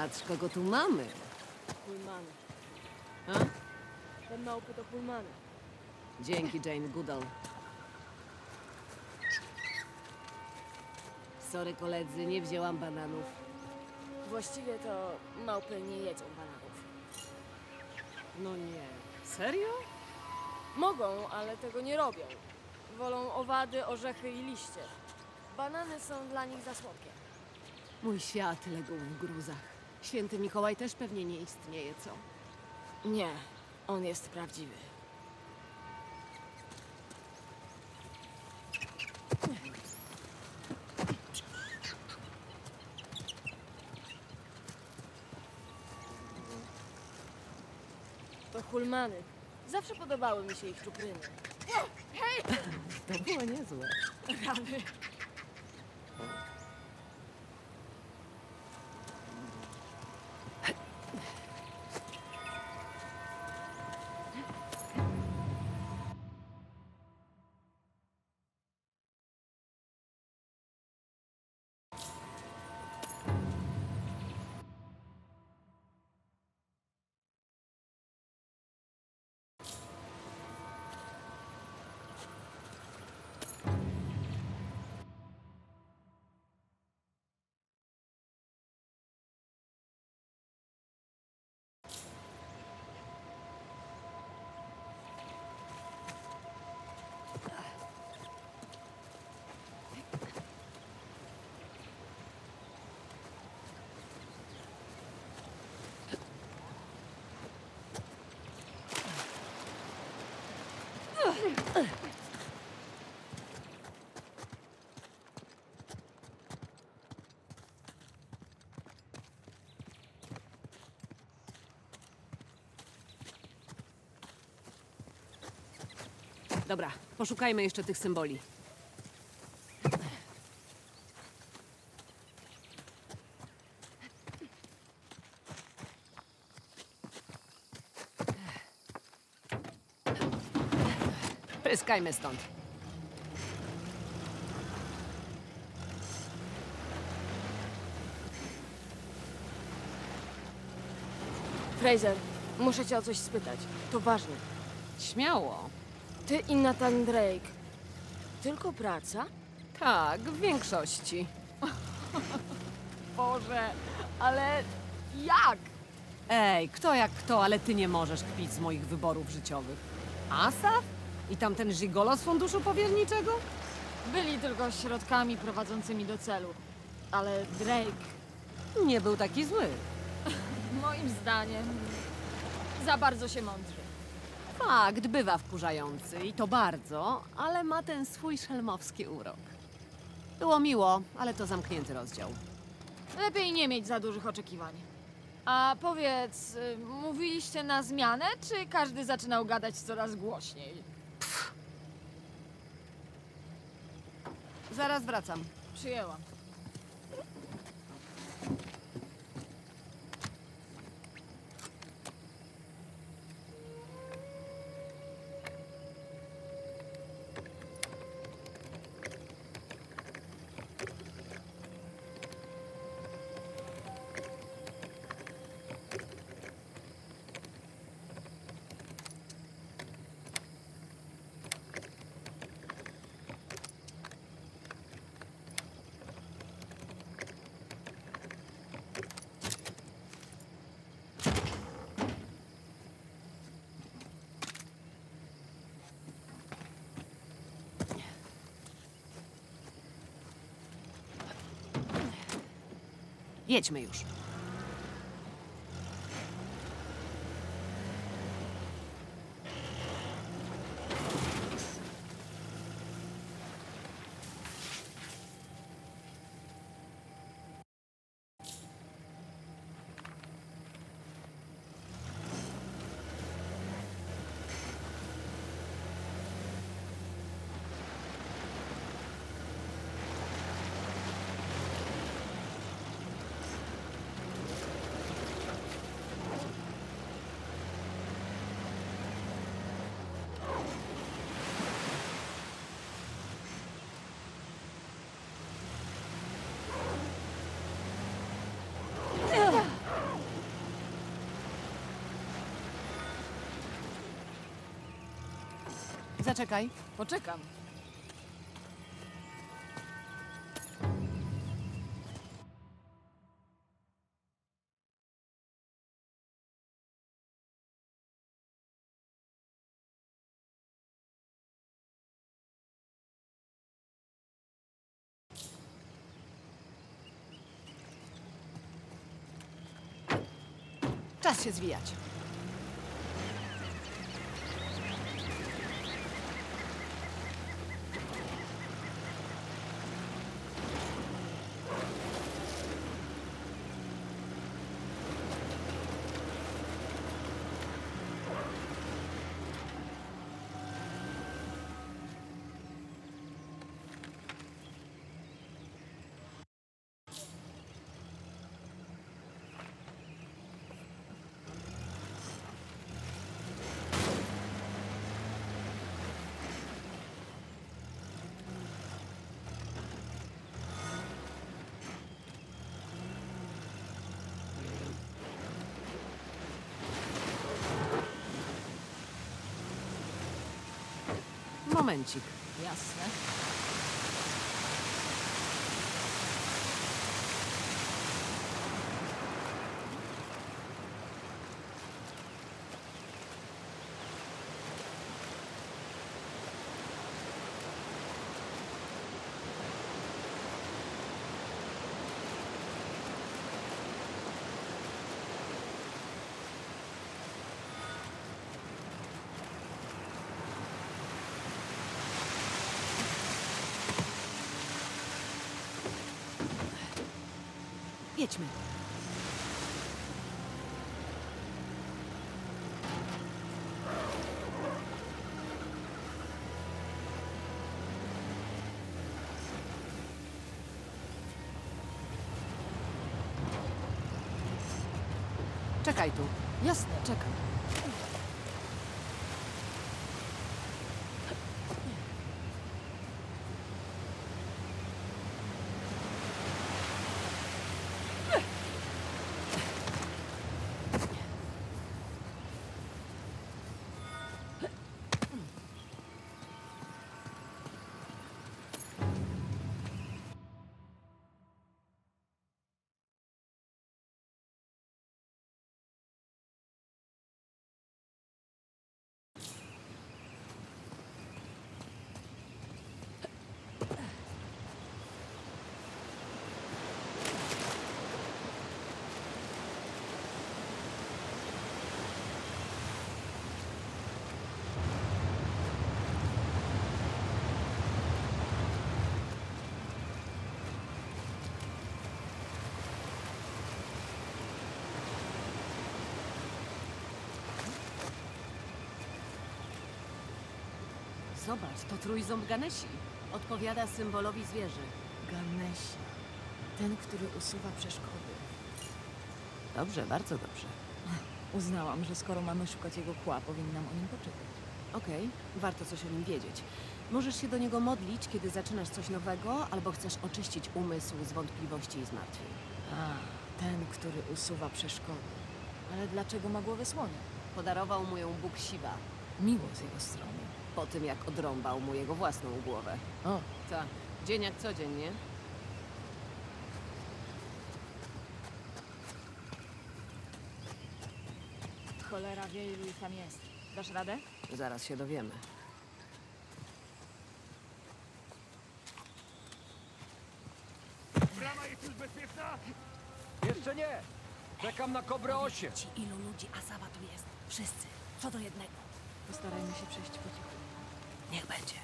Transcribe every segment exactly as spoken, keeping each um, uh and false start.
Patrz, kogo tu mamy. Pullmany. A? Te małpy to Pullmany. Dzięki, Jane Goodall. Sorry, koledzy, nie wzięłam bananów. Właściwie to małpy nie jedzą bananów. No nie. Serio? Mogą, ale tego nie robią. Wolą owady, orzechy i liście. Banany są dla nich za słodkie. Mój świat legł w gruzach. Święty Mikołaj też pewnie nie istnieje, co? Nie, on jest prawdziwy. To Pullmany. Zawsze podobały mi się ich czupryny. Hej! To było niezłe. Rany. Dobra, poszukajmy jeszcze tych symboli. Pryskajmy stąd. Fraser, muszę cię o coś spytać. To ważne. Śmiało. Ty i Nathan Drake. Tylko praca? Tak, w większości. Boże, ale jak? Ej, kto jak kto, ale ty nie możesz kpić z moich wyborów życiowych. Asaf? I tamten żigolo z funduszu powierniczego? Byli tylko środkami prowadzącymi do celu. Ale Drake, Nie był taki zły. moim zdaniem, za bardzo się mądrzy. Fakt, bywa wkurzający i to bardzo, ale ma ten swój szelmowski urok. Było miło, ale to zamknięty rozdział. Lepiej nie mieć za dużych oczekiwań. A powiedz, y, mówiliście na zmianę, czy każdy zaczynał gadać coraz głośniej? Zaraz wracam. Przyjęłam. Jedźmy już. Zaczekaj. Poczekam. Czas się zwijać. Momencik. Jasne. Jedźmy. Czekaj tu. Jasne, czekam. Zobacz, to trójząb Ganesi. Odpowiada symbolowi zwierzy. Ganesi. Ten, który usuwa przeszkody. Dobrze, bardzo dobrze. Uznałam, że skoro mamy szukać jego kła, powinnam o nim poczytać. Okej, warto coś o nim wiedzieć. Możesz się do niego modlić, kiedy zaczynasz coś nowego, albo chcesz oczyścić umysł z wątpliwości i zmartwień. A, ten, który usuwa przeszkody. Ale dlaczego ma głowę słonia? Podarował mu ją Bóg Siwa, Miło z jego strony. po tym jak odrąbał mu jego własną głowę. O, Tak, dzień jak co dzień, nie? cholera wie, ilu ich tam jest. Dasz radę? Zaraz się dowiemy. Brama jest już bezpieczna? Jeszcze nie. Czekam na Kobrę osiem. Ci ilu ludzi Asawa tu jest? Wszyscy, co do jednego. Postarajmy się przejść po cichu. Niech będzie.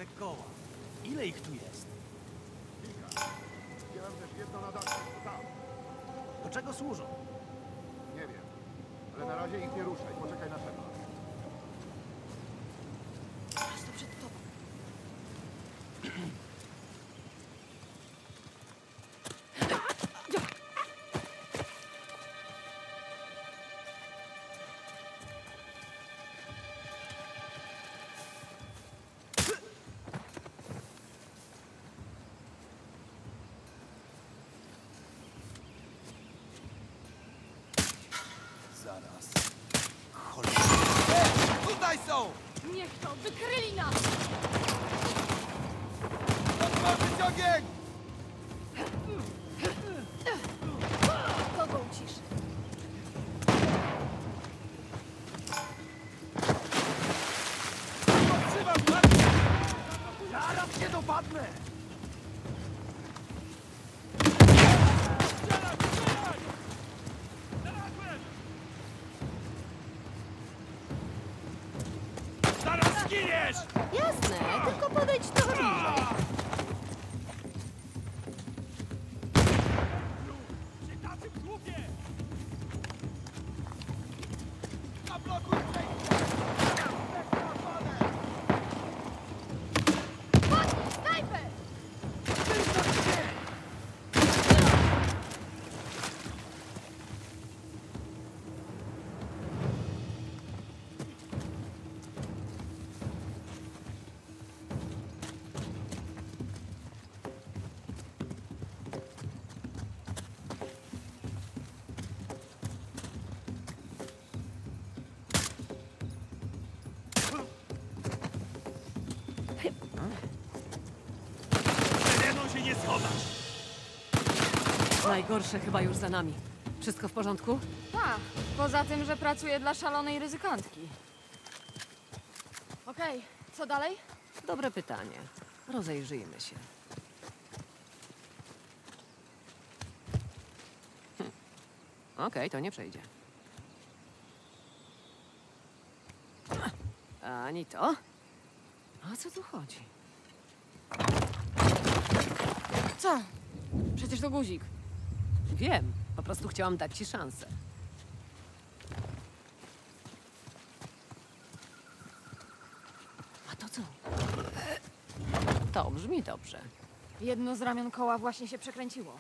koła. Ile ich tu jest? Widziałem też jedno na dachu. To tam. Do czego służą? Nie wiem. Ale na razie ich nie ruszaj. Poczekaj na szefa. Prosto przed tobą. Zaraz. Cholera. Tutaj są! Niech to! Wykryli nas! Otworzyć ogień! Kogo ucisz? Otrzymam bardziej! Zaraz nie dopadnę! Strzelaj, strzelaj! Znalazłem! Zaraz zginiesz! Jasne, tylko podejdź trochę bliżej. Przy taczym słupie! Zablokuj przejście! Padnij! Snajper! Sereną się nie schowasz! Najgorsze chyba już za nami. Wszystko w porządku? Tak, poza tym, że pracuję dla szalonej ryzykantki. Okej, co dalej? Dobre pytanie. Rozejrzyjmy się. Hm. Okej, to nie przejdzie. Ani to? O co tu chodzi? Co? Przecież to guzik. Wiem, po prostu chciałam dać ci szansę. A to co? To brzmi dobrze. Jedno z ramion koła właśnie się przekręciło.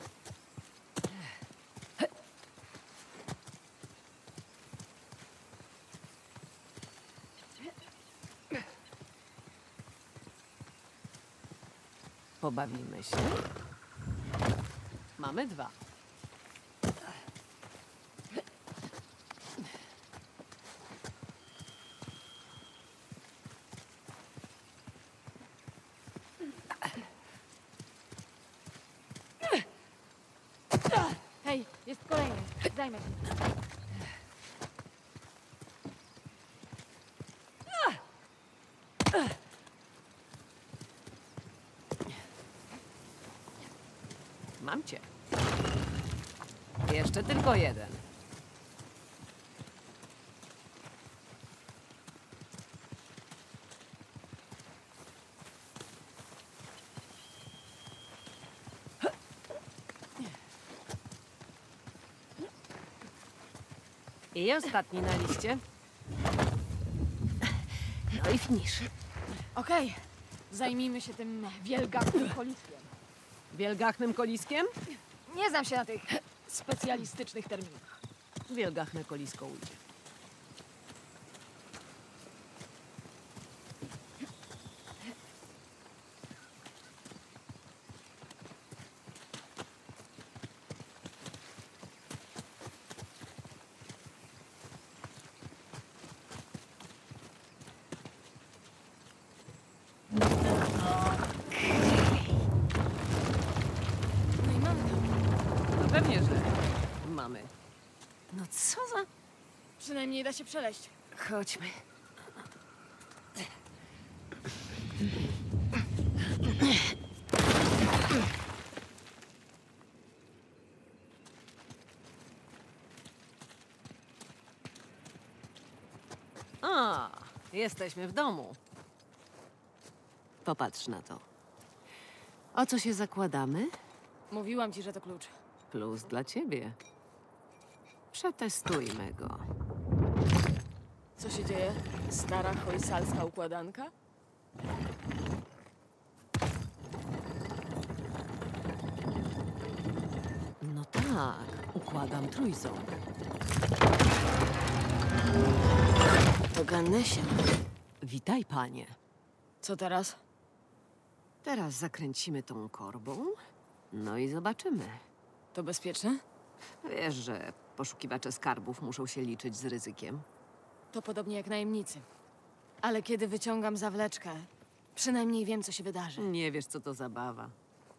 Pobawimy się. Mamy dwa. Hej, jest kolejny. Zajmę się. Mam cię. Jeszcze tylko jeden. I ostatni na liście. No i finisz. Okej, zajmijmy się tym wielgachnym koliskiem. Wielgachnym koliskiem? Nie znam się na tych specjalistycznych terminach. Wielgachne kolisko ujdzie. No i mamy to. No pewnie, że mamy. No co za... Przynajmniej da się przeleść. Chodźmy. A, jesteśmy w domu. Popatrz na to. O co się zakładamy? Mówiłam ci, że to klucz. Plus dla ciebie. Przetestujmy go. Co się dzieje? Stara hojsalska układanka? No tak, układam trójząb. To Ganesia. Witaj, panie. Co teraz? Teraz zakręcimy tą korbą, no i zobaczymy. To bezpieczne? Wiesz, że poszukiwacze skarbów muszą się liczyć z ryzykiem. To podobnie jak najemnicy. Ale kiedy wyciągam zawleczkę, przynajmniej wiem, co się wydarzy. Nie wiesz, co to zabawa.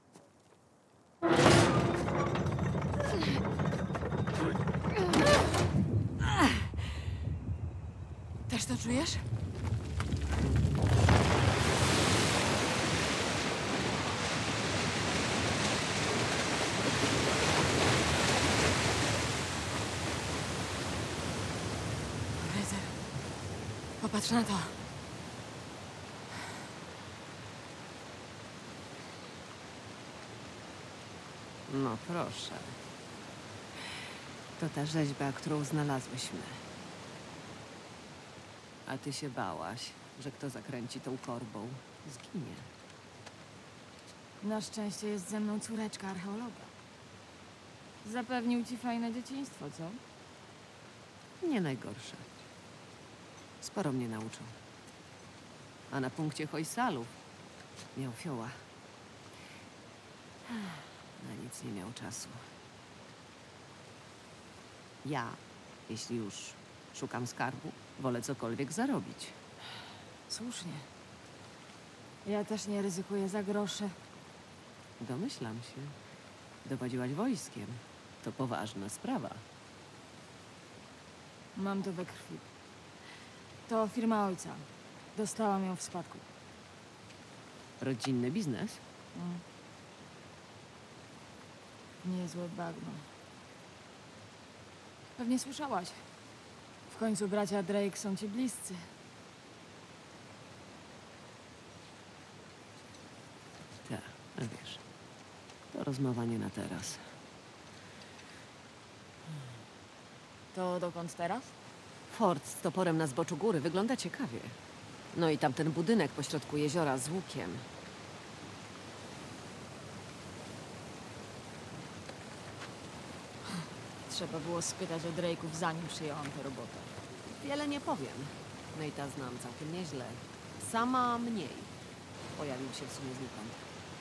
Też to czujesz? Fraser, popatrz na to. No proszę. To ta rzeźba, którą znalazłyśmy. A ty się bałaś, że kto zakręci tą korbą, zginie. Na szczęście jest ze mną córeczka archeologa. Zapewnił ci fajne dzieciństwo, co? Nie najgorsze. Sporo mnie nauczył. A na punkcie Hojsalów miał fioła. Na nic nie miał czasu. Ja, jeśli już szukam skarbu, wolę cokolwiek zarobić. Słusznie. Ja też nie ryzykuję za grosze. Domyślam się. Dowodziłaś wojskiem. To poważna sprawa. Mam to we krwi. To firma ojca. Dostałam ją w spadku. Rodzinny biznes? Mm. Niezłe bagno. Pewnie słyszałaś. W końcu bracia Drake są ci bliscy. Tak, a wiesz. To rozmowa nie na teraz. To dokąd teraz? Fort z toporem na zboczu góry wygląda ciekawie. No i tamten budynek pośrodku jeziora z łukiem. Trzeba było spytać o Drake'ów, zanim przyjęłam tę robotę. Wiele nie powiem. Nate'a znam całkiem nieźle. Sama mniej. Pojawił się w sumie znikąd.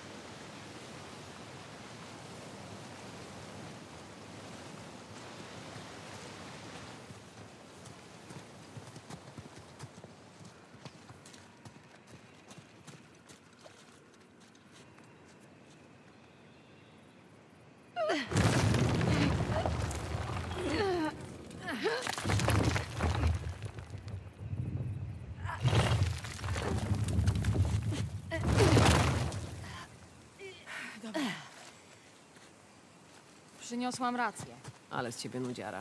Przyniosłam rację. Ale z ciebie nudziara.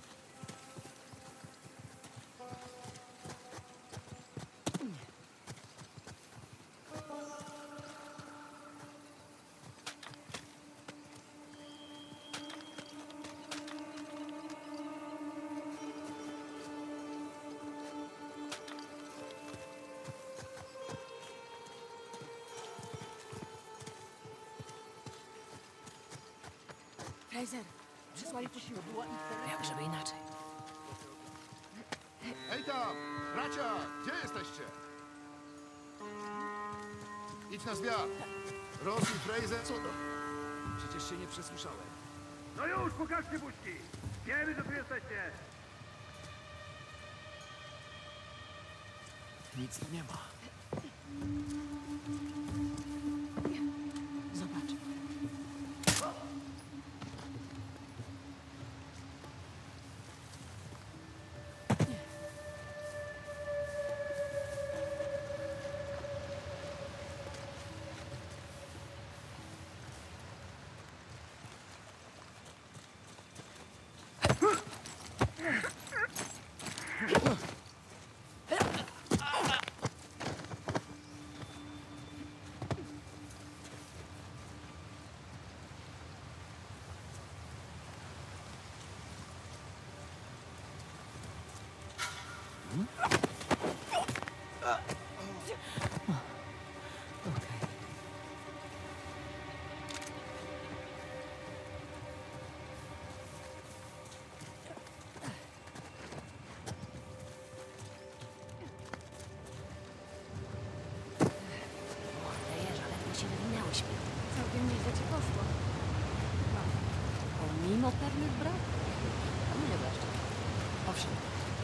Fraser, przysłali posiłek. Jak żeby inaczej. Hej tam! Bracia! Gdzie jesteście? Idź na zwiat! Ross i Fraser... Co to? Przecież się nie przesłyszałem. No już, pokażcie buźki! Wiemy, że tu jesteście! Nic tu nie ma. Zobacz. Okej. Mordejesz, ale to się wywinęłyśmy. Całkiem nieźle ci poszło. Pomimo pewnych braków. A mnie wreszcie. Owszem.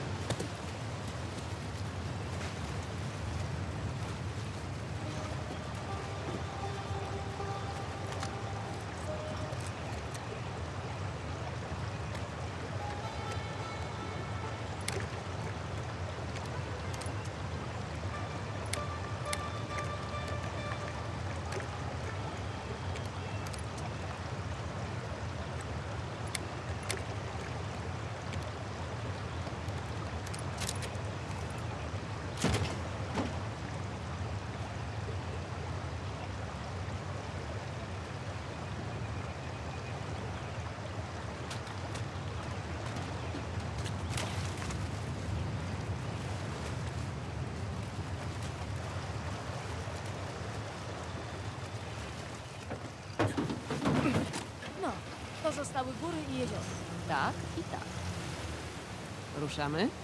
No, to zostały góry i jezioro. Tak i tak. Ruszamy?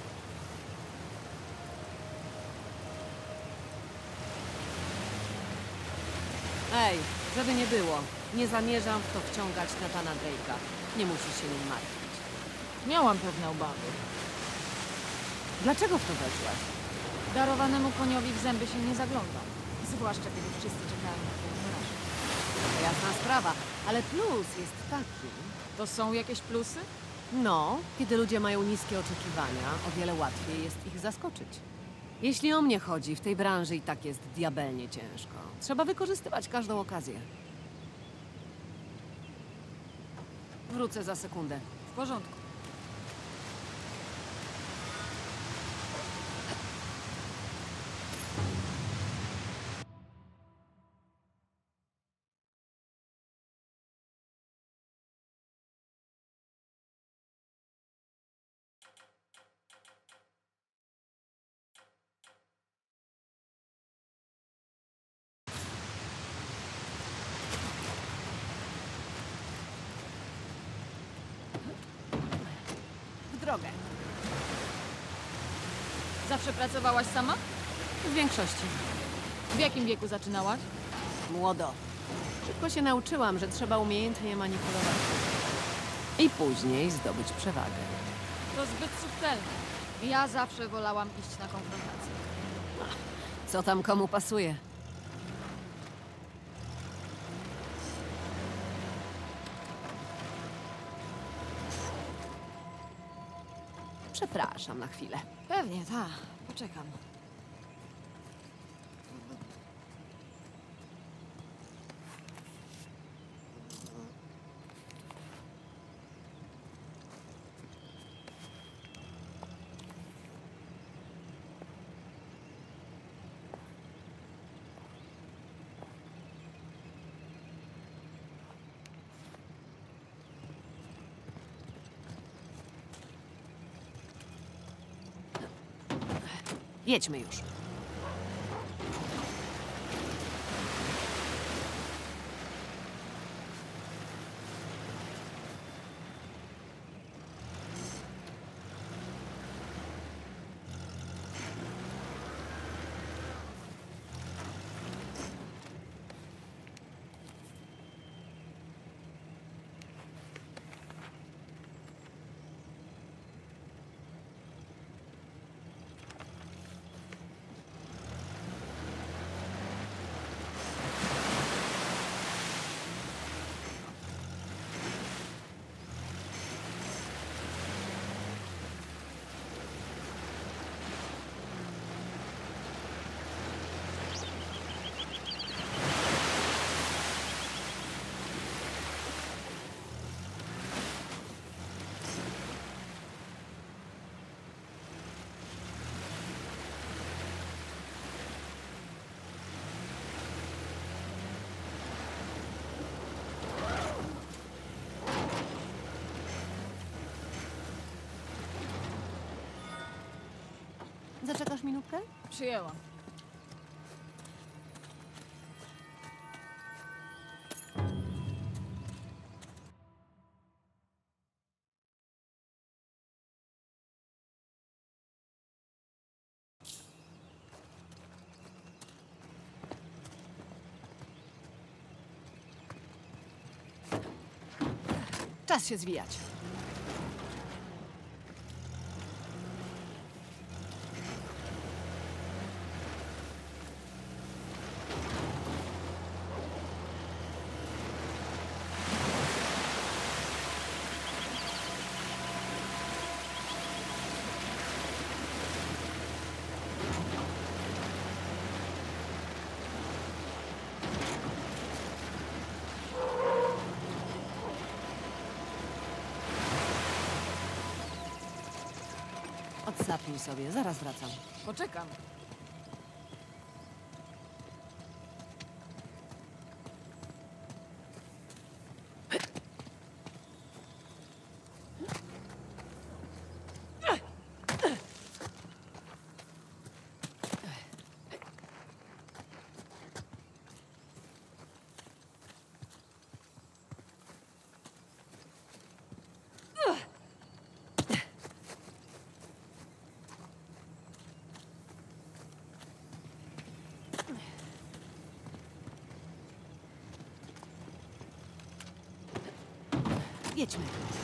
Ej, żeby nie było. Nie zamierzam w to wciągać Nathana Drake'a. Nie musisz się nim martwić. Miałam pewne obawy. Dlaczego w to weszłaś? Darowanemu koniowi w zęby się nie zagląda. Zwłaszcza kiedy wszyscy czekają na twoją porażkę. To jasna sprawa, ale plus jest taki. To są jakieś plusy? No, kiedy ludzie mają niskie oczekiwania, o wiele łatwiej jest ich zaskoczyć. Jeśli o mnie chodzi, w tej branży i tak jest diabelnie ciężko. Trzeba wykorzystywać każdą okazję. Wrócę za sekundę. W porządku. W drogę. Zawsze pracowałaś sama? W większości. W jakim wieku zaczynałaś? Młodo. Szybko się nauczyłam, że trzeba umiejętnie manipulować. I później zdobyć przewagę. To zbyt subtelne. Ja zawsze wolałam iść na konfrontację. Co tam komu pasuje? Przepraszam na chwilę. Pewnie, tak. Poczekam. Jedźmy już. Zaczekasz minutkę? Przyjęłam. Czas się zwijać. Odsapnij sobie, zaraz wracam. Poczekam. Jedźmy.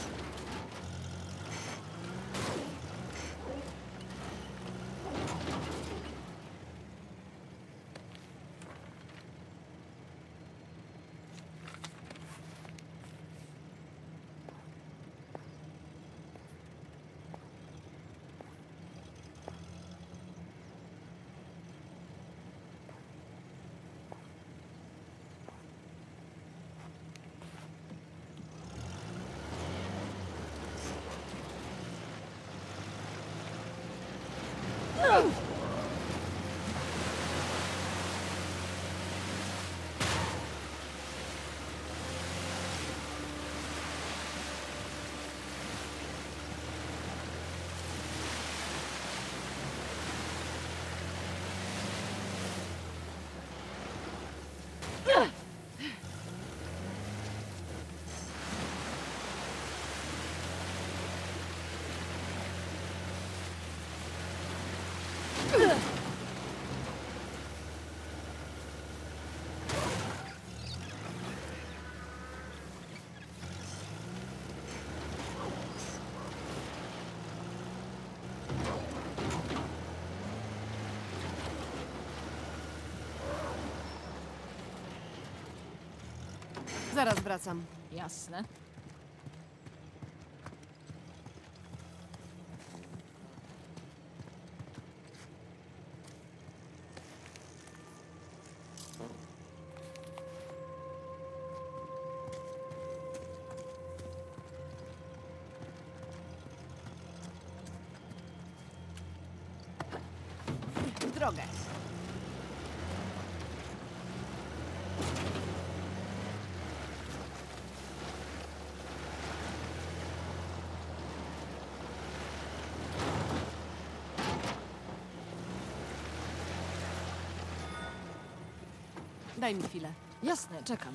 Zaraz wracam. Jasne. W drogę. Daj mi chwilę. Jasne, czekam.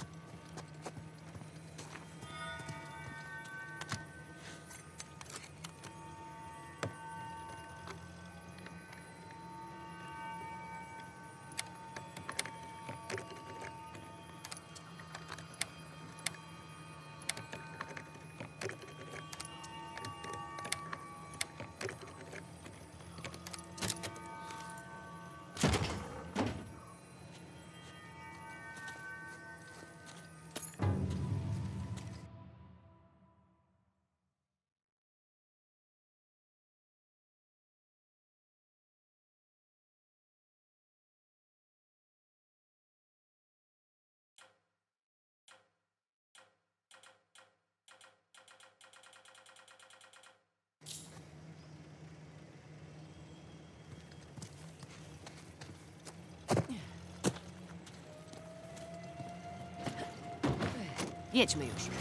Jedźmy już.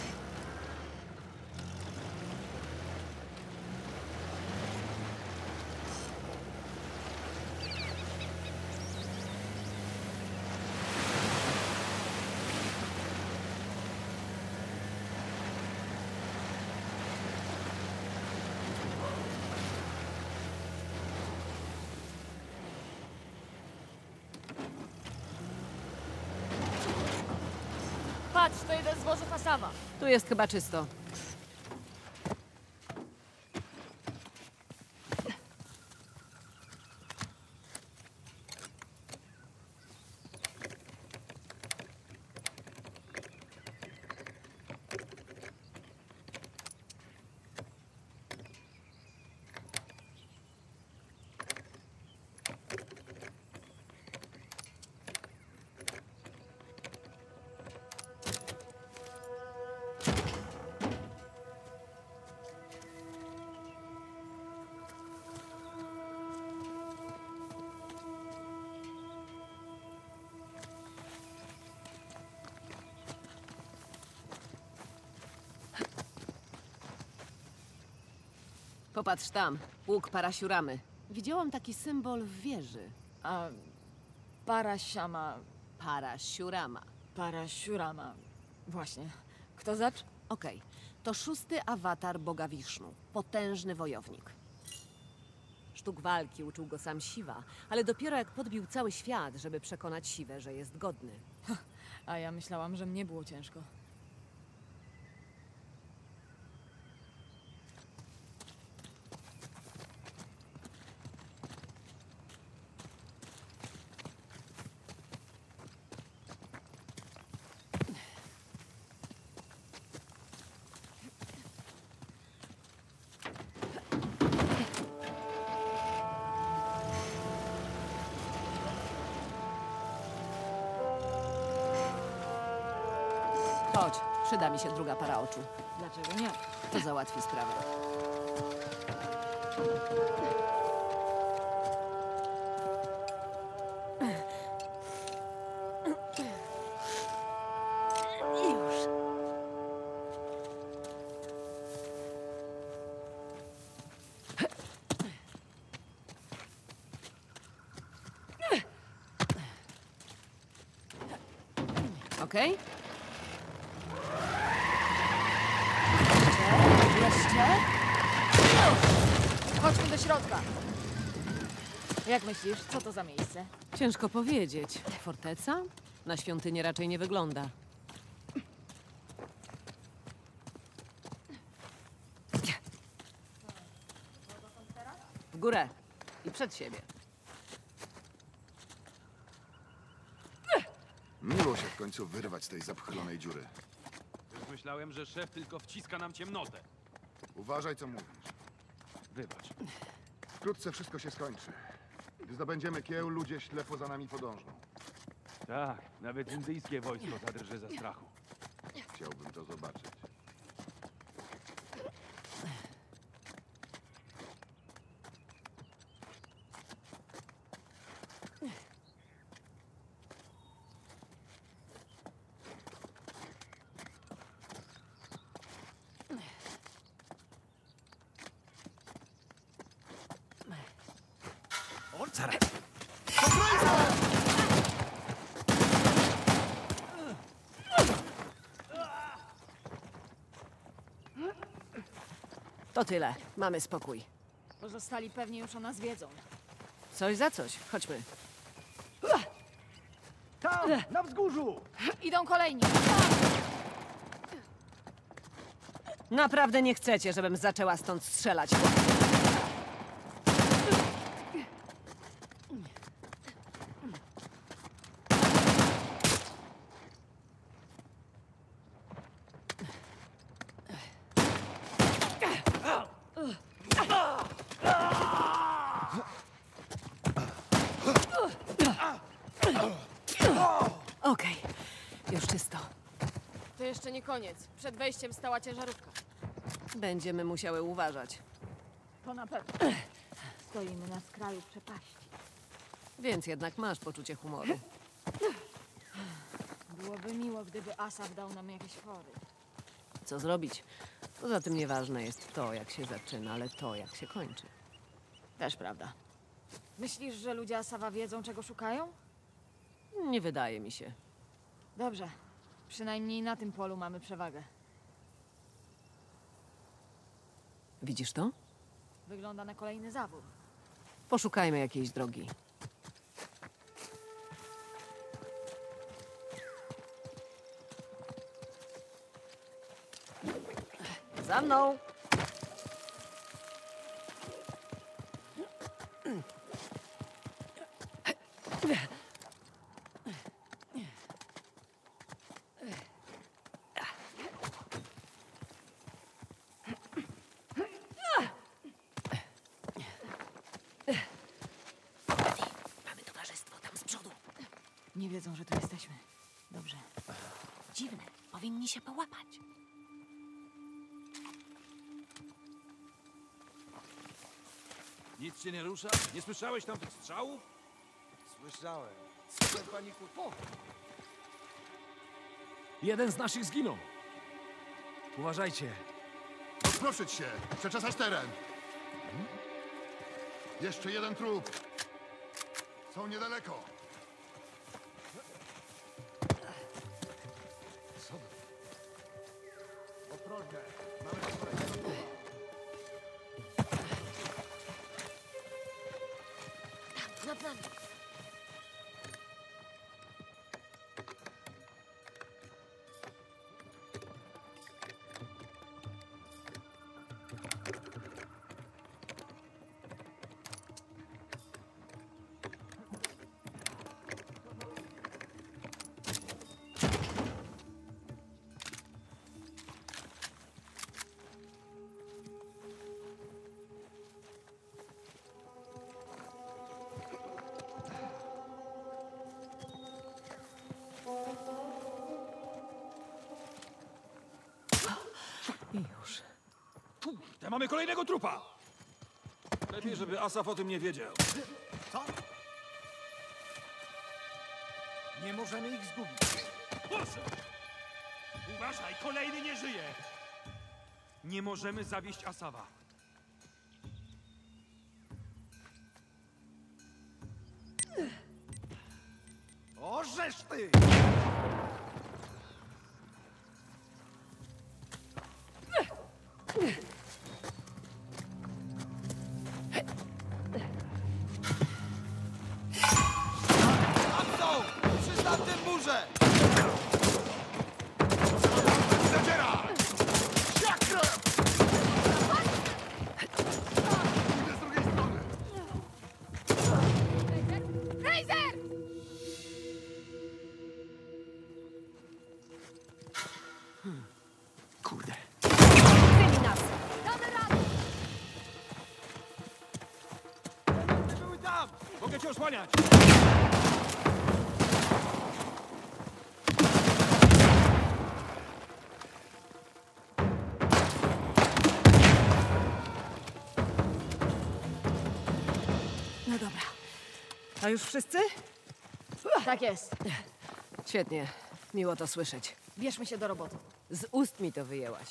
Patrz, to jeden z wozów Asawa. Tu jest chyba czysto. Popatrz tam, łuk Parasiuramy. Widziałam taki symbol w wieży. A Parasiama, Parasiurama. Parasiurama. Właśnie. Kto zacz? Okej, to szósty awatar Boga Wisznu. Potężny wojownik. Sztuk walki uczył go sam Siwa, ale dopiero jak podbił cały świat, żeby przekonać Siwę, że jest godny. A ja myślałam, że mnie było ciężko. Chodź, przyda mi się druga para oczu. Dlaczego nie? To załatwi sprawę. Już. Okej? Jeszcze? Chodźmy do środka. Jak myślisz, co to za miejsce? Ciężko powiedzieć. Forteca? Na świątynię raczej nie wygląda. W górę. I przed siebie. Miło się w końcu wyrwać z tej zapchlonej dziury. Już myślałem, że szef tylko wciska nam ciemnotę. Uważaj, co mówisz. Wybacz. Wkrótce wszystko się skończy. Gdy zdobędziemy kieł, ludzie ślepo za nami podążą. Tak, nawet indyjskie wojsko zadrży ze strachu. Chciałbym to zobaczyć. To tyle. Mamy spokój. Pozostali pewnie już o nas wiedzą. Coś za coś. Chodźmy. Tam, na wzgórzu! Idą kolejni. Naprawdę nie chcecie, żebym zaczęła stąd strzelać. Okej, już czysto. To jeszcze nie koniec. Przed wejściem stała ciężarówka. Będziemy musiały uważać. To na pewno. Stoimy na skraju przepaści. Więc jednak masz poczucie humoru. Byłoby miło, gdyby Asaf dał nam jakieś fory. Co zrobić? Poza tym nieważne jest to, jak się zaczyna, ale to, jak się kończy. Też prawda. Myślisz, że ludzie Asawa wiedzą, czego szukają? Nie wydaje mi się. Dobrze. Przynajmniej na tym polu mamy przewagę. Widzisz to? Wygląda na kolejny zawór. Poszukajmy jakiejś drogi. Za mną! Mamy towarzystwo tam z przodu. Nie wiedzą, że tu jesteśmy. Dobrze. Dziwne, powinni się połapać. Nic cię nie rusza? Nie słyszałeś tam tych strzałów? Słyszałem. Słuchaj, paniku. O! Jeden z naszych zginął. Uważajcie. Rozproszyć się! Przeczesać teren! Jeszcze jeden trup! Są niedaleko! Co? Ostrożnie! Mamy kolejnego trupa. Nad nami. Już. Kurde, mamy kolejnego trupa! Lepiej, żeby Asaf o tym nie wiedział. Co? Nie możemy ich zgubić. Proszę! Uważaj, kolejny nie żyje! Nie możemy zawieść Asawa. Orzesz ty! Tam są! Przy tamtym murze! Zadziera! Siakra! Idę z drugiej strony! Fraser! Kurde. Kryli nas! Damy radę! Były tam! Mogę cię osłaniać! No dobra. A już wszyscy? Tak jest. Świetnie. Miło to słyszeć. Bierzmy się do roboty. Z ust mi to wyjęłaś.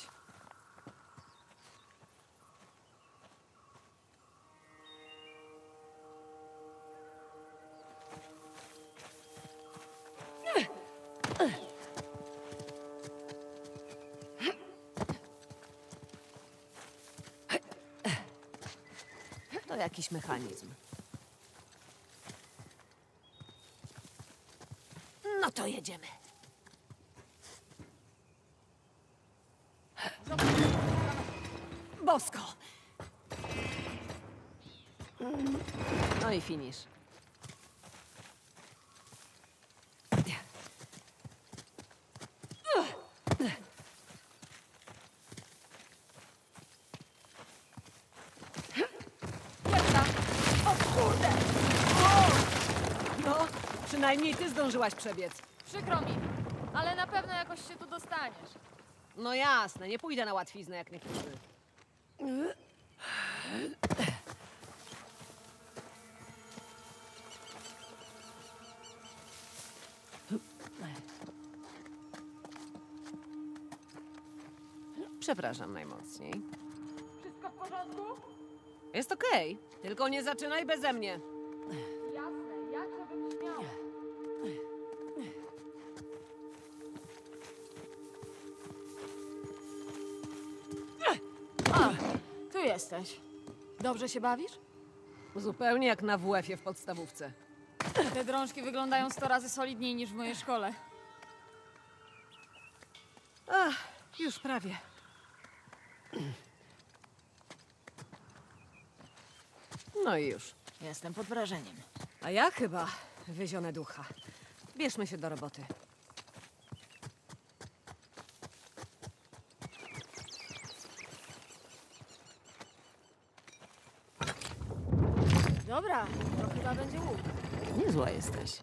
To jakiś mechanizm. No to jedziemy. Bosko! No i finish. Jedna. O kurde! No, przynajmniej ty zdążyłaś przebiec. Przykro mi, ale na pewno jakoś się tu dostaniesz. No jasne, nie pójdę na łatwiznę jak niektórzy. Przepraszam najmocniej. Wszystko w porządku? Jest okej, tylko nie zaczynaj beze mnie. Jasne, jakże bym śmiała. A, tu jesteś. Dobrze się bawisz? Zupełnie jak na W F-ie w podstawówce. Te drążki wyglądają sto razy solidniej niż w mojej szkole. Ach, już prawie. No i już. Jestem pod wrażeniem. A ja chyba wyzione ducha. Bierzmy się do roboty. Dobra, to chyba będzie łuk. Niezła jesteś.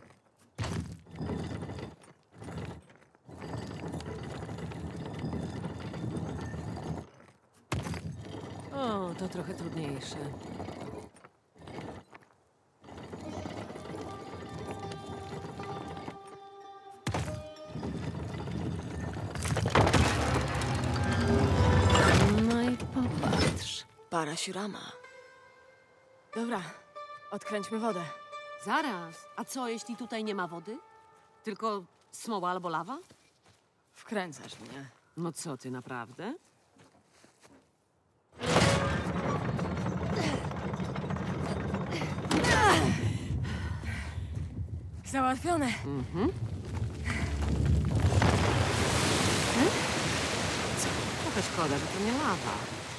O, to trochę trudniejsze. No i popatrz. Para Siurama. Dobra, odkręćmy wodę. Zaraz. A co, jeśli tutaj nie ma wody? Tylko smoła albo lawa? Wkręcasz mnie. No co ty, naprawdę? Załatwione. Trochę szkoda, że to nie lawa.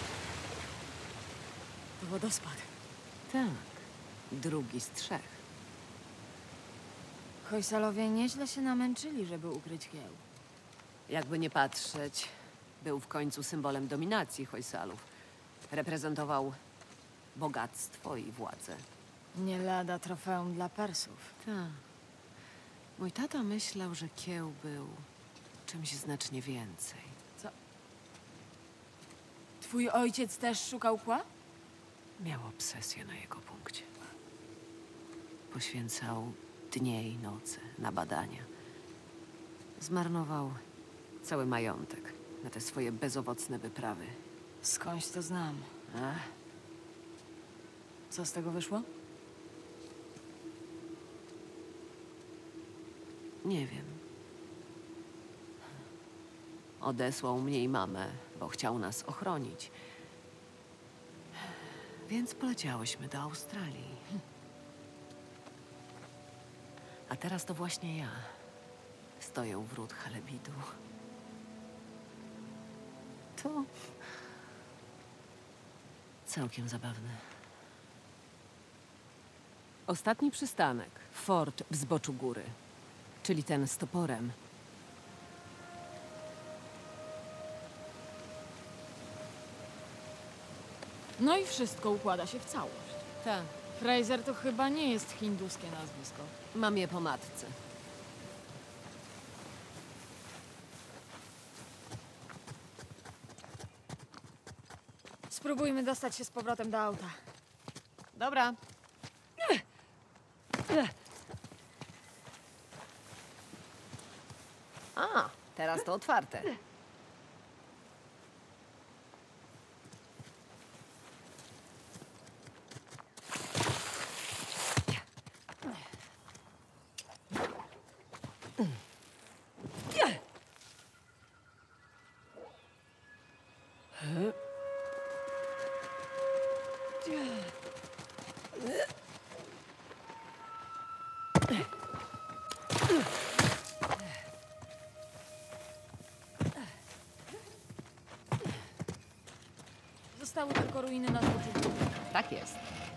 To wodospad. Tak. Drugi z trzech. Hojsalowie nieźle się namęczyli, żeby ukryć kieł. Jakby nie patrzeć, był w końcu symbolem dominacji Hojsalów. Reprezentował bogactwo i władzę. Nie lada trofeum dla Persów. Tak. Mój tata myślał, że kieł był czymś znacznie więcej. Twój ojciec też szukał kła? Miał obsesję na jego punkcie. Poświęcał dnie i noce na badania. Zmarnował cały majątek na te swoje bezowocne wyprawy. Skądś to znam. Ach, Co z tego wyszło? nie wiem. Odesłał mnie i mamę, bo chciał nas ochronić. Więc poleciałyśmy do Australii. A teraz to właśnie ja stoję u wrót Halebidu. To całkiem zabawne. Ostatni przystanek, fort w zboczu góry, czyli ten z toporem. No i wszystko układa się w całość. Tak. Fraser to chyba nie jest hinduskie nazwisko. Mam je po matce. Spróbujmy dostać się z powrotem do auta. Dobra. A, teraz to otwarte. Zostały tylko ruiny na zboczu góry. Tak jest.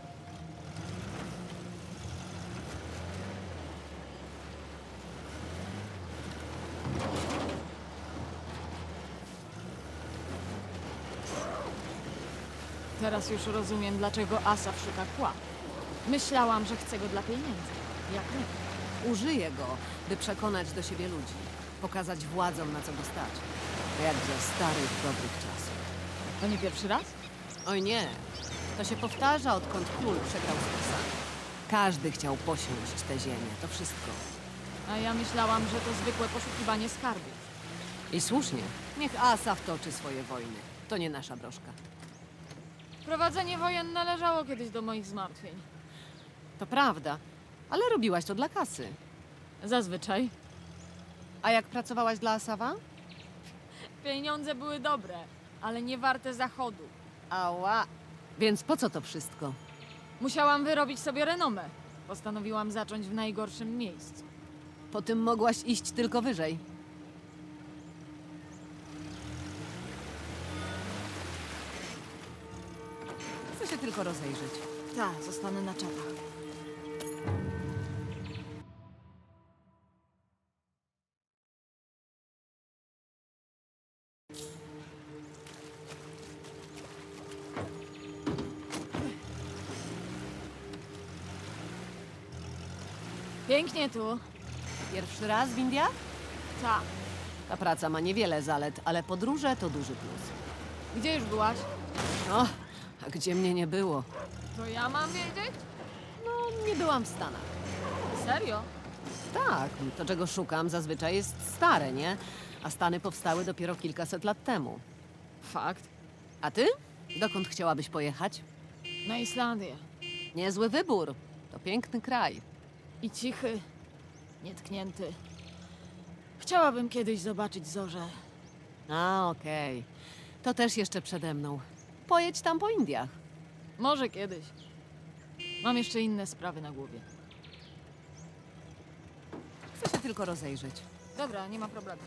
Teraz już rozumiem, dlaczego Asaf szuka kła. Myślałam, że chce go dla pieniędzy. Jak nie? Użyję go, by przekonać do siebie ludzi. Pokazać władzom, na co go stać. Jak za starych, dobrych czasów. To nie pierwszy raz? Oj nie. To się powtarza, odkąd król przegrał z Persami. Każdy chciał posiąść tę ziemię. To wszystko. A ja myślałam, że to zwykłe poszukiwanie skarbów. I słusznie. Niech Asaf toczy swoje wojny. To nie nasza broszka. Prowadzenie wojen należało kiedyś do moich zmartwień. To prawda. Ale robiłaś to dla kasy. Zazwyczaj. A jak pracowałaś dla Asafa? Pieniądze były dobre, ale nie warte zachodu. Ała. Więc po co to wszystko? Musiałam wyrobić sobie renomę. Postanowiłam zacząć w najgorszym miejscu. Po tym mogłaś iść tylko wyżej. Chcę się tylko rozejrzeć. Tak, zostanę na czatach. Pięknie tu. Pierwszy raz w Indiach? Tak. Ta praca ma niewiele zalet, ale podróże to duży plus. Gdzie już byłaś? O, a gdzie mnie nie było? To ja mam wiedzieć? No, nie byłam w Stanach. Serio? Tak, to czego szukam zazwyczaj jest stare, nie? A Stany powstały dopiero kilkaset lat temu. Fakt. A ty? Dokąd chciałabyś pojechać? Na Islandię. Niezły wybór. To piękny kraj. I cichy. Nietknięty. Chciałabym kiedyś zobaczyć zorze. A, okej. To też jeszcze przede mną. Pojedź tam po Indiach. Może kiedyś. Mam jeszcze inne sprawy na głowie. Chcę się tylko rozejrzeć. Dobra, nie ma problemu.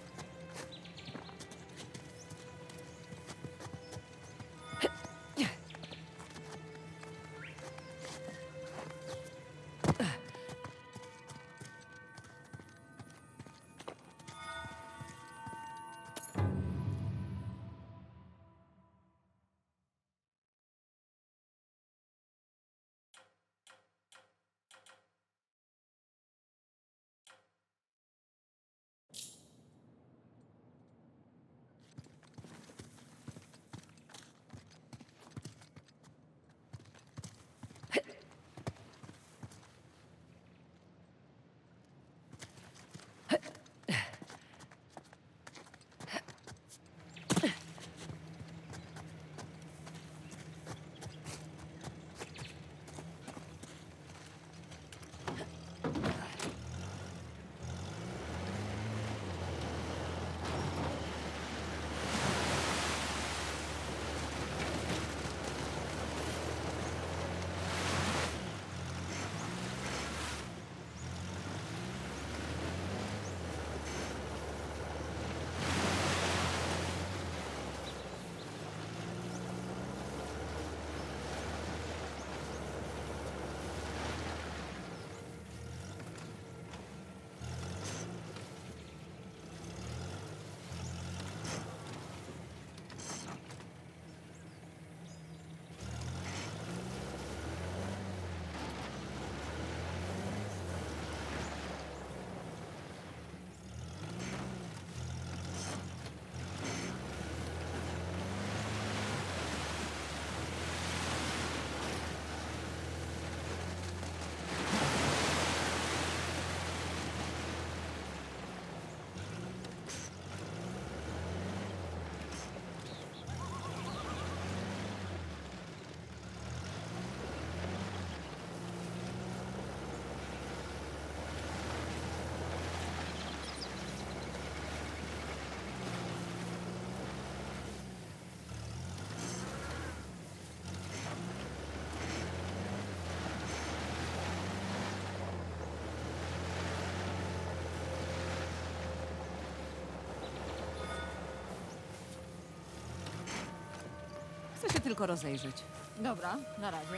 Chcę się tylko rozejrzeć. Dobra, na razie.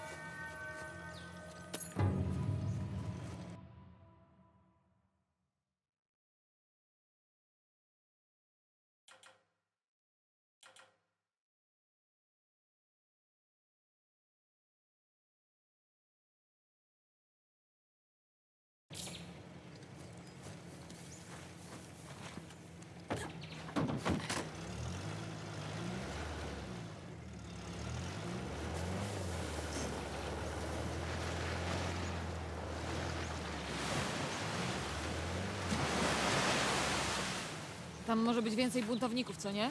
Tam może być więcej buntowników, co nie?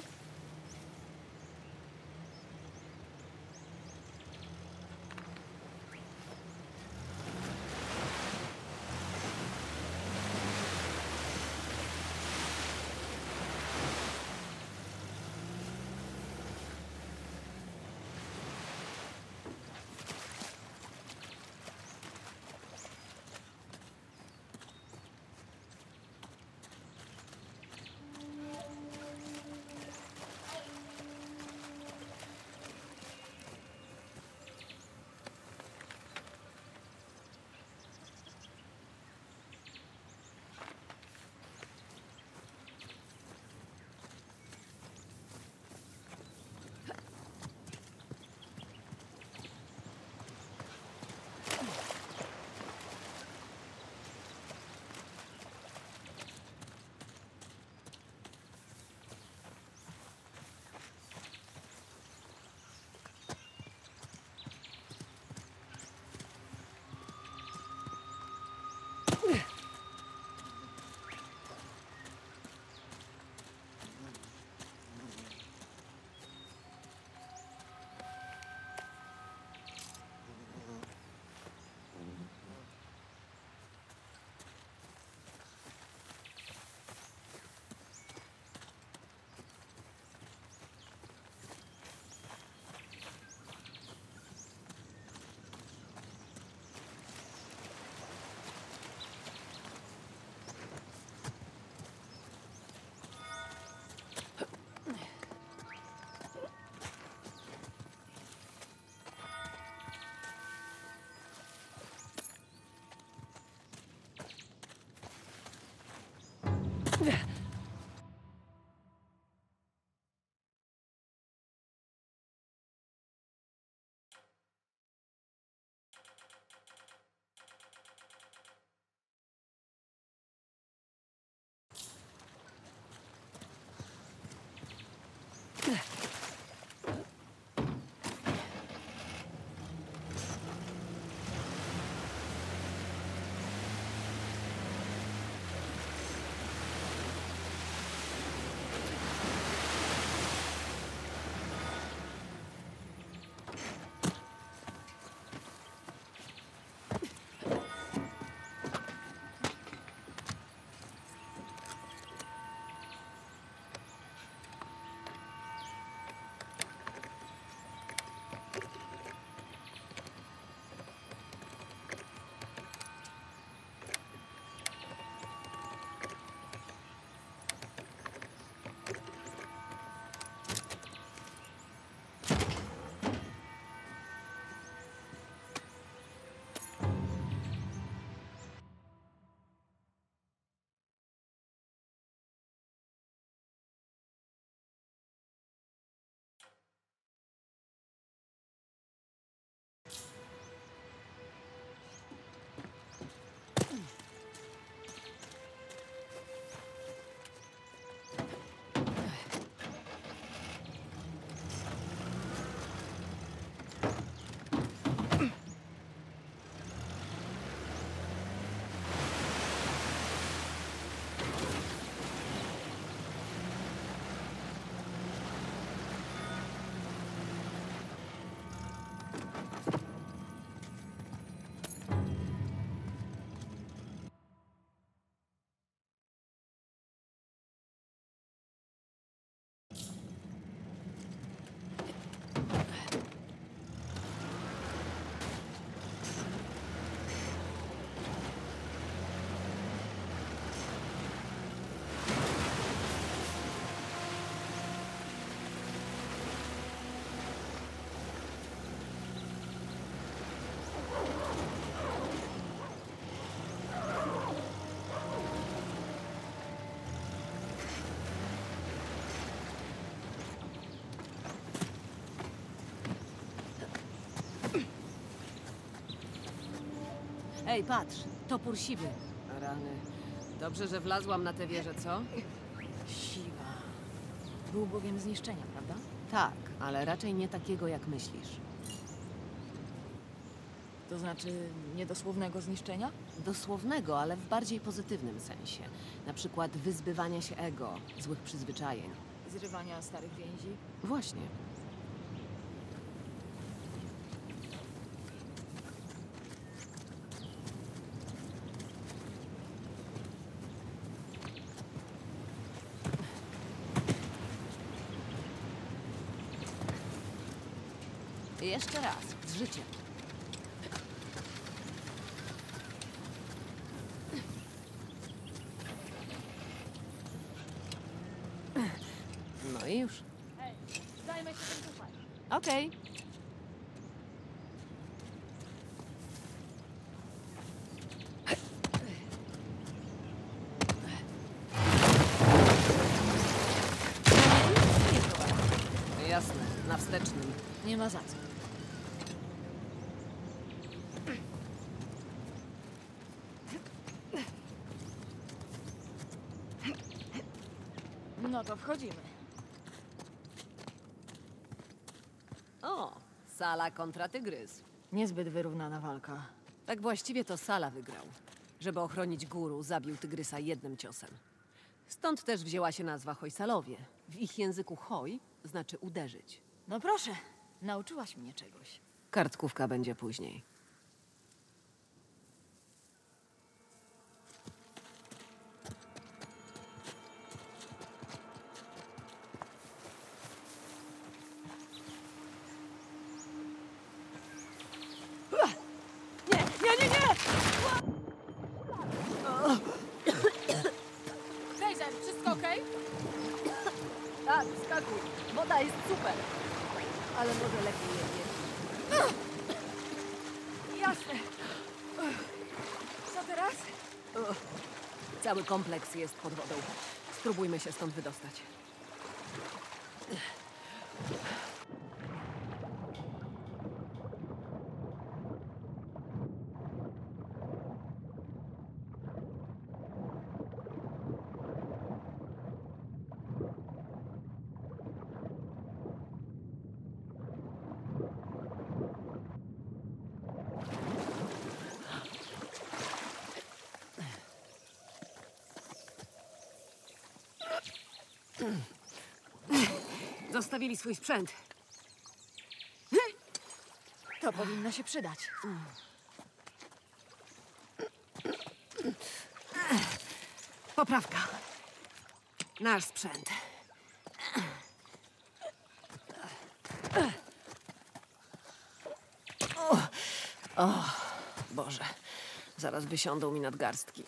Ej, patrz, topór siwy. Rany. Dobrze, że wlazłam na tę wieżę, co? Siwa. Był bogiem zniszczenia, prawda? Tak, ale raczej nie takiego, jak myślisz. To znaczy niedosłownego zniszczenia? Dosłownego, ale w bardziej pozytywnym sensie. Na przykład wyzbywania się ego, złych przyzwyczajeń. Zrywania starych więzi? Właśnie. Jeszcze raz, z życiem. No i już. Hej, zajmę się tym tutaj. Okej. Jasne, na wstecznym. Nie ma za co. No to wchodzimy. O, Sala kontra Tygrys. Niezbyt wyrównana walka. Tak właściwie to Sala wygrał. Żeby ochronić guru, zabił Tygrysa jednym ciosem. Stąd też wzięła się nazwa Hojsalowie. W ich języku hoj znaczy uderzyć. No proszę, nauczyłaś mnie czegoś. Kartkówka będzie później. Nie, nie, nie, nie! Fraser, wszystko okej? Tak, skakuj. Woda jest super. Ale może lepiej nie. Jasne. Co teraz? Cały kompleks jest pod wodą. Spróbujmy się stąd wydostać. Zostawili swój sprzęt. To powinno się przydać. Poprawka. Nasz sprzęt. O, o Boże. Zaraz wysiądą mi nadgarstki.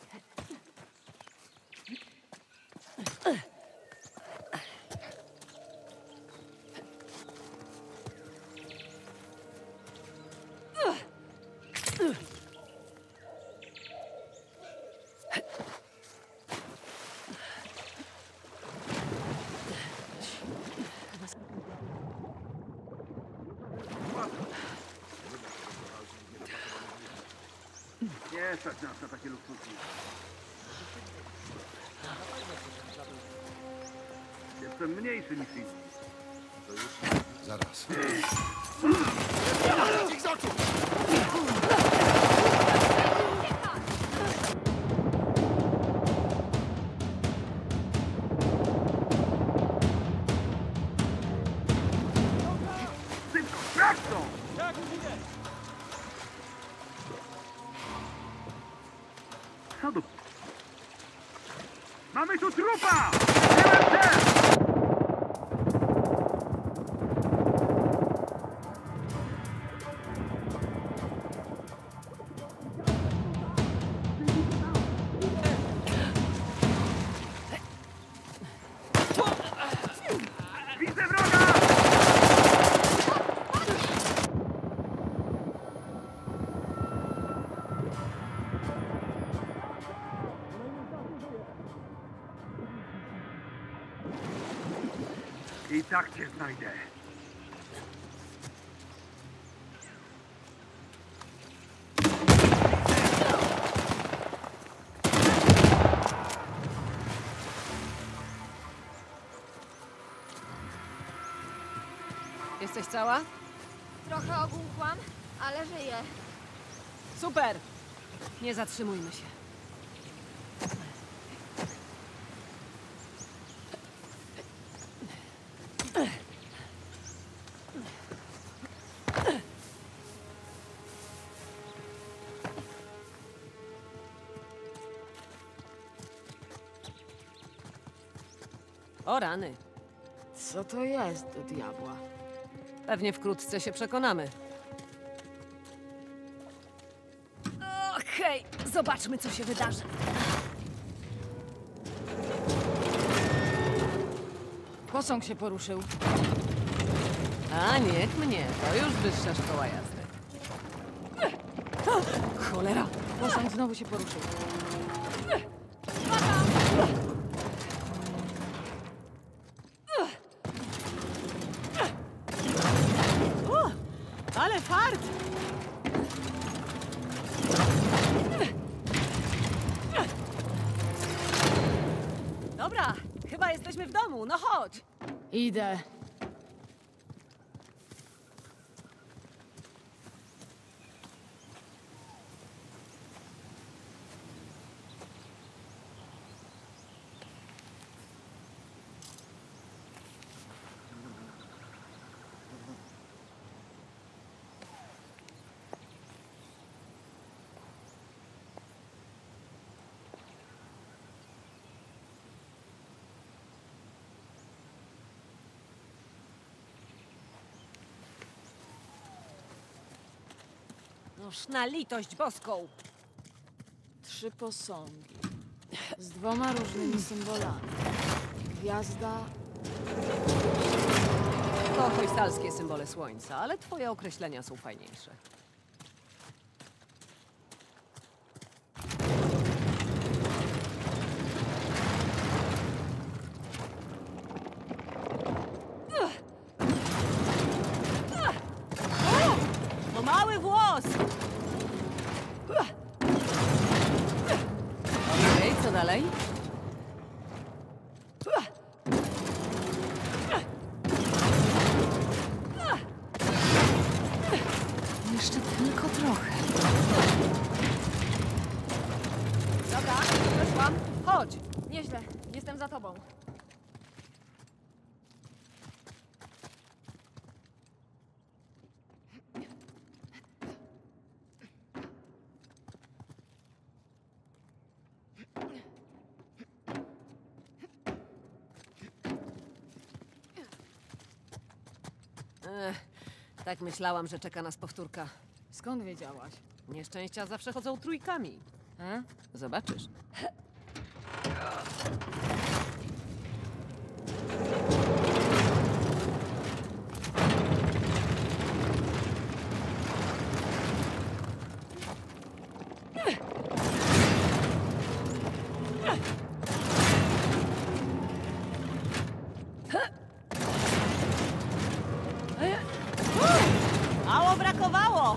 Nie stać nas na takie luksusy. Jestem mniejszy niż inni. Zaraz. Szybko, sprawdź to! Tak, już idę! Co do... Mamy tu trupa! Byłem też! Widzę wroga! I tak cię znajdę. Jesteś cała? Trochę ogłuchłam, ale żyję. Super! Nie zatrzymujmy się. O rany. Co to jest do diabła? Pewnie wkrótce się przekonamy. Okej, zobaczmy, co się wydarzy. Posąg się poruszył. A niech mnie, to już wyższa szkoła jazdy. Cholera! Posąg znowu się poruszył. O, ale fart! Dobra, chyba jesteśmy w domu, no chodź! Idę. Noż na litość boską! Trzy posągi. Z dwoma różnymi symbolami. Gwiazda. To hojsalskie symbole słońca, ale twoje określenia są fajniejsze. To mały włos! Okej, co dalej? Jeszcze tylko trochę. Dobra, weszłam. Chodź. Nieźle. Jestem za tobą. Ech, tak myślałam, że czeka nas powtórka. Skąd wiedziałaś? Nieszczęścia zawsze chodzą trójkami. E? Zobaczysz. Mało brakowało!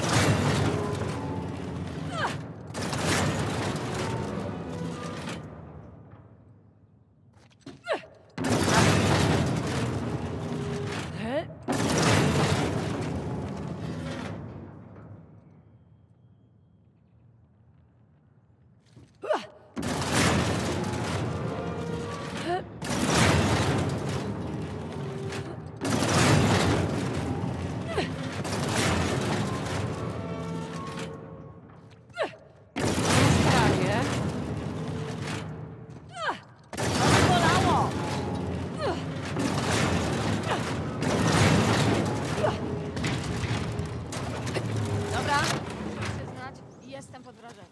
Prawie. To bolało! Dobra. Przyznać, jestem pod wrażeniem.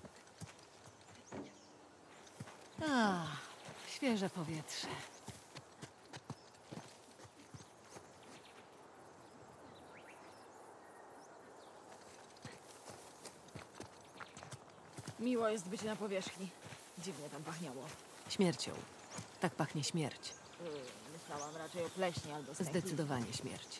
A, świeże powietrze. Miło jest być na powierzchni. Dziwnie tam pachniało. Śmiercią. Tak pachnie śmierć. Yy, myślałam raczej o pleśni albo stęchlinie. Zdecydowanie śmierć.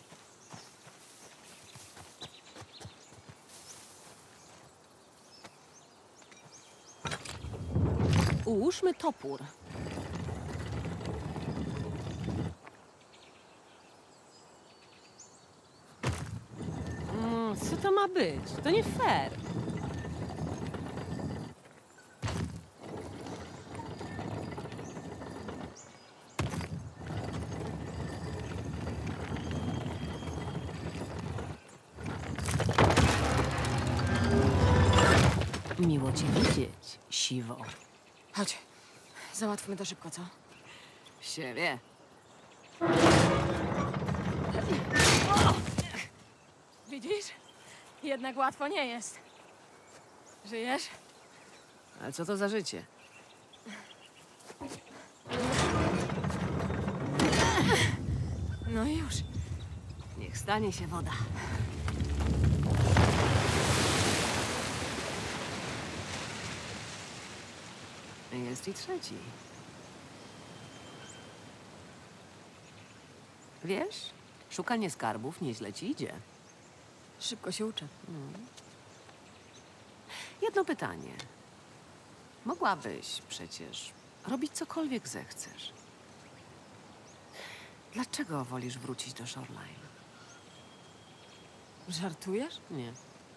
Ułóżmy topór. to ma być? To nie fair. Miło cię widzieć, siwo. Chodź, załatwmy to szybko, co? Się wie. Widzisz? Jednak łatwo nie jest. Żyjesz? Ale co to za życie? No i już. Niech stanie się woda. Jest i trzeci. Wiesz, szukanie skarbów nieźle ci idzie. Szybko się uczę. Jedno pytanie. Mogłabyś przecież robić cokolwiek zechcesz. Dlaczego wolisz wrócić do Shoreline? Żartujesz? Nie.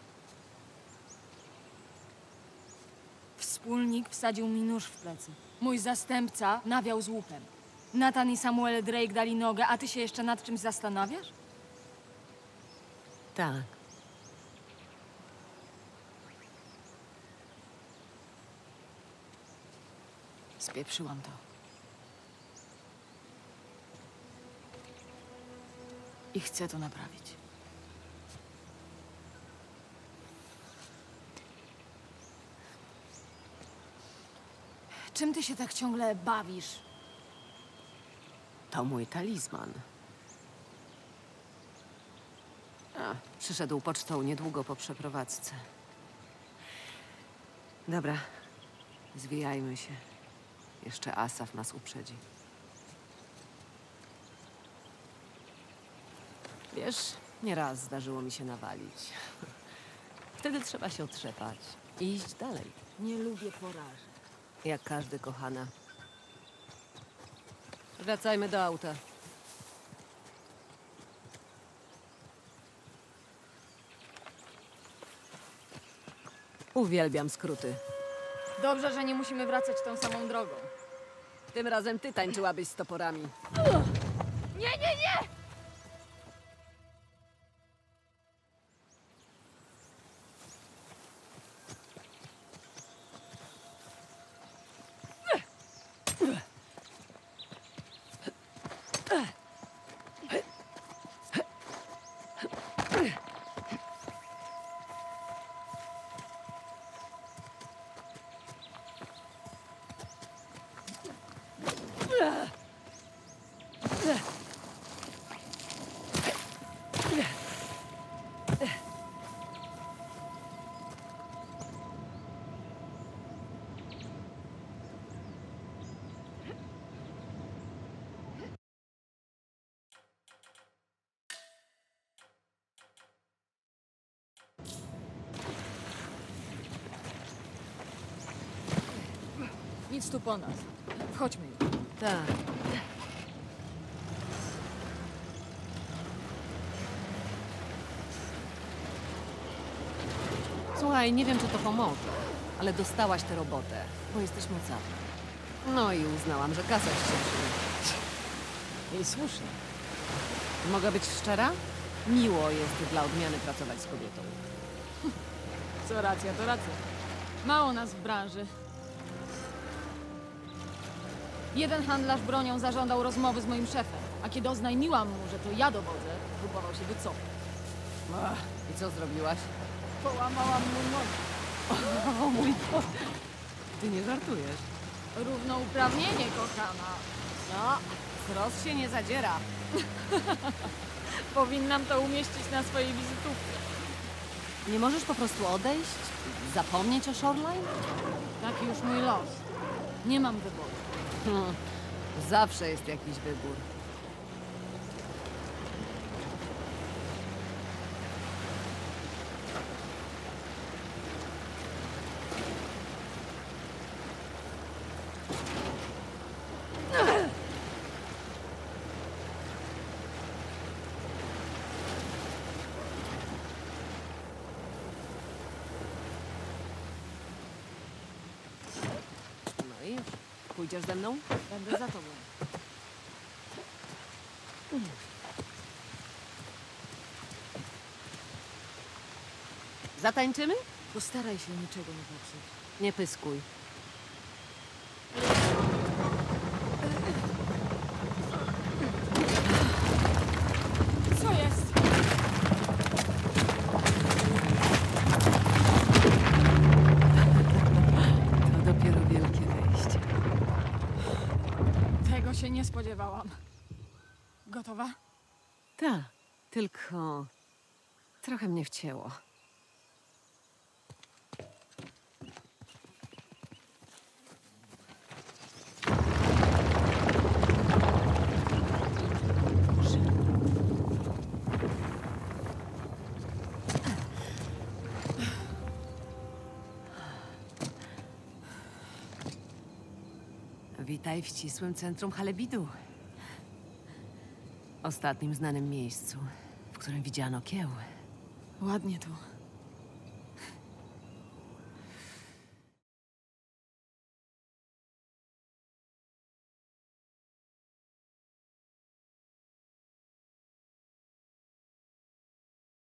Wspólnik wsadził mi nóż w plecy. Mój zastępca nawiał z łupem. Nathan i Samuel Drake dali nogę, a ty się jeszcze nad czymś zastanawiasz? Tak. Spieprzyłam to. I chcę to naprawić. Czym ty się tak ciągle bawisz? To mój talizman. A, przyszedł pocztą niedługo po przeprowadzce. Dobra, zwijajmy się. Jeszcze Asaf nas uprzedzi. Wiesz, nieraz zdarzyło mi się nawalić. Wtedy trzeba się otrzepać i iść dalej. Nie lubię porażek. Jak każdy, kochana. Wracajmy do auta. Uwielbiam skróty. Dobrze, że nie musimy wracać tą samą drogą. Tym razem ty tańczyłabyś z toporami. Nie, nie, nie! Nic tu po nas. Wchodźmy już. Tak. Słuchaj, nie wiem, czy to pomoże, ale dostałaś tę robotę, bo jesteś mocarna. No i uznałam, że kasa ci się przyda. I słusznie. Mogę być szczera? Miło jest dla odmiany pracować z kobietą. Co racja, to racja. Mało nas w branży. Jeden handlarz bronią zażądał rozmowy z moim szefem, a kiedy oznajmiłam mu, że to ja dowodzę, próbował się wycofać. Ach, i co zrobiłaś? Połamałam mu nogi. O mój Boże! Ty nie żartujesz. Równouprawnienie, kochana. No, wzrost się nie zadziera. Powinnam to umieścić na swojej wizytówce. Nie możesz po prostu odejść? Zapomnieć o Shoreline? Taki już mój los. Nie mam wyboru. Hmm, zawsze jest jakiś wybór. Pójdziesz ze mną? Będę za tobą. Zatańczymy? Postaraj się niczego nie popsuć. Nie pyskuj. Co jest? To dopiero wielkie wejście. Tego się nie spodziewałam. Gotowa? Tak, tylko trochę mnie wcięło. Witaj w ścisłym centrum Halebidu. Ostatnim znanym miejscu, w którym widziano kieł. Ładnie tu.